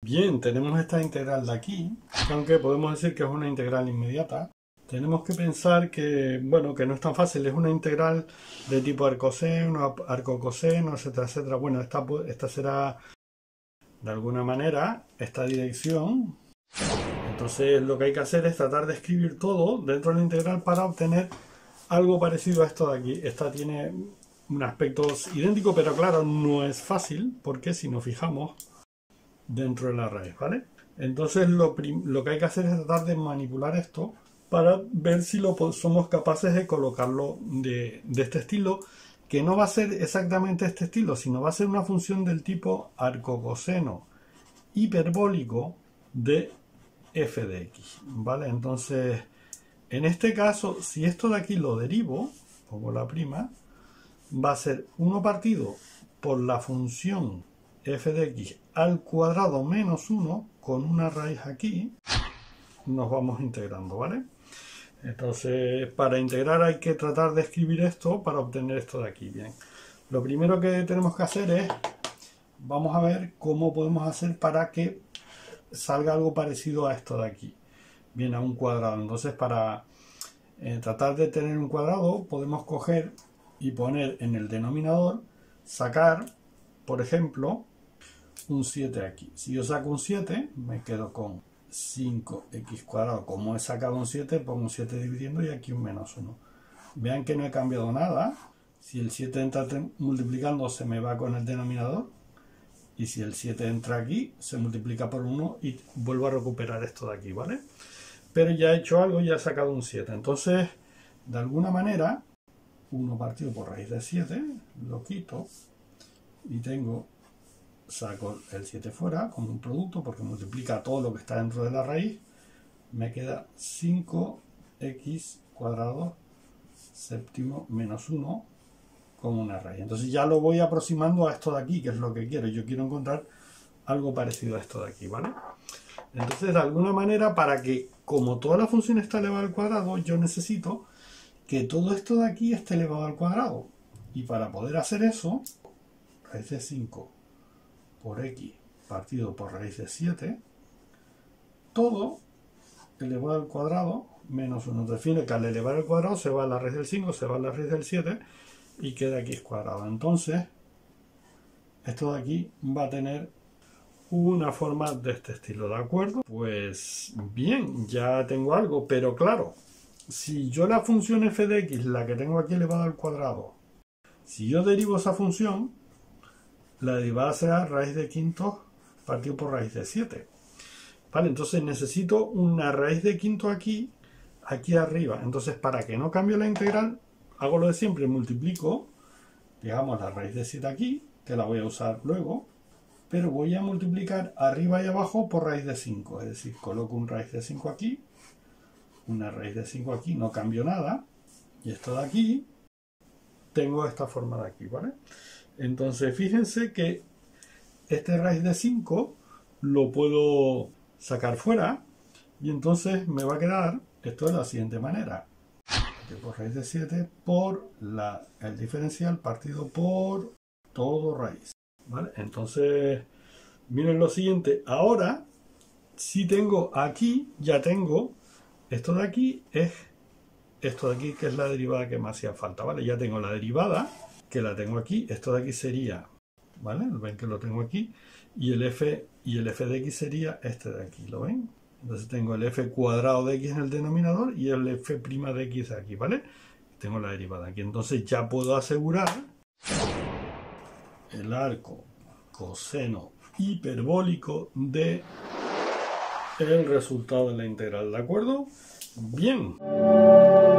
Bien, tenemos esta integral de aquí, aunque podemos decir que es una integral inmediata. Tenemos que pensar que, bueno, que no es tan fácil, es una integral de tipo arcoseno, arcocoseno, etcétera, etcétera. Bueno, esta será, de alguna manera, esta dirección. Entonces lo que hay que hacer es tratar de escribir todo dentro de la integral para obtener algo parecido a esto de aquí. Esta tiene un aspecto idéntico, pero claro, no es fácil, porque si nos fijamos dentro de la raíz, ¿vale? Entonces lo que hay que hacer es tratar de manipular esto para ver si somos capaces de colocarlo de este estilo, que no va a ser exactamente este estilo, sino va a ser una función del tipo arcocoseno hiperbólico de f de x, ¿vale? Entonces, en este caso, si esto de aquí lo derivo, pongo la prima, va a ser 1 partido por la función f de x al cuadrado menos 1 con una raíz aquí, nos vamos integrando, ¿vale? Entonces, para integrar hay que tratar de escribir esto para obtener esto de aquí. Bien, lo primero que tenemos que hacer es, vamos a ver cómo podemos hacer para que salga algo parecido a esto de aquí. Bien, a un cuadrado. Entonces, para tratar de tener un cuadrado, podemos coger y poner en el denominador, sacar, por ejemplo, un 7 aquí. Si yo saco un 7, me quedo con 5x cuadrado. Como he sacado un 7, pongo un 7 dividiendo y aquí un menos 1. Vean que no he cambiado nada. Si el 7 entra multiplicando, se me va con el denominador. Y si el 7 entra aquí, se multiplica por 1 y vuelvo a recuperar esto de aquí, ¿vale? Pero ya he hecho algo, ya he sacado un 7. Entonces, de alguna manera, 1 partido por raíz de 7, lo quito y saco el 7 fuera como un producto porque multiplica todo lo que está dentro de la raíz. Me queda 5x cuadrado séptimo menos 1 como una raíz. Entonces ya lo voy aproximando a esto de aquí, que es lo que quiero. Yo quiero encontrar algo parecido a esto de aquí, ¿vale? Entonces, de alguna manera, para que, como toda la función está elevada al cuadrado, yo necesito que todo esto de aquí esté elevado al cuadrado. Y para poder hacer eso, raíz de 5 por x partido por raíz de 7, todo elevado al cuadrado menos 1. Define que al elevar al cuadrado se va a la raíz del 5, se va a la raíz del 7 y queda x cuadrado. Entonces, esto de aquí va a tener una forma de este estilo, ¿de acuerdo? Pues bien, ya tengo algo, pero claro, si yo la función f de x, la que tengo aquí elevada al cuadrado, si yo derivo esa función, la derivada será raíz de quinto partido por raíz de 7. ¿Vale? Entonces necesito una raíz de quinto aquí arriba. Entonces, para que no cambie la integral, hago lo de siempre, multiplico, digamos, la raíz de 7 aquí, que la voy a usar luego, pero voy a multiplicar arriba y abajo por raíz de 5. Es decir, coloco un raíz de 5 aquí, una raíz de 5 aquí, no cambio nada, y esto de aquí, tengo esta forma de aquí, ¿vale? Entonces, fíjense que este raíz de 5 lo puedo sacar fuera, y entonces me va a quedar esto de la siguiente manera. Por raíz de 7 por el diferencial partido por todo raíz. ¿Vale? Entonces, miren lo siguiente. Ahora, si tengo aquí, ya tengo esto de aquí, es esto de aquí, que es la derivada que me hacía falta. ¿Vale? Ya tengo la derivada, que la tengo aquí. Esto de aquí sería, ¿vale? Ven que lo tengo aquí. Y el f de x sería este de aquí, ¿lo ven? Entonces tengo el f cuadrado de x en el denominador y el f' de x aquí, ¿vale? Tengo la derivada aquí. Entonces ya puedo asegurar el arco coseno hiperbólico de el resultado de la integral, ¿de acuerdo? Bien.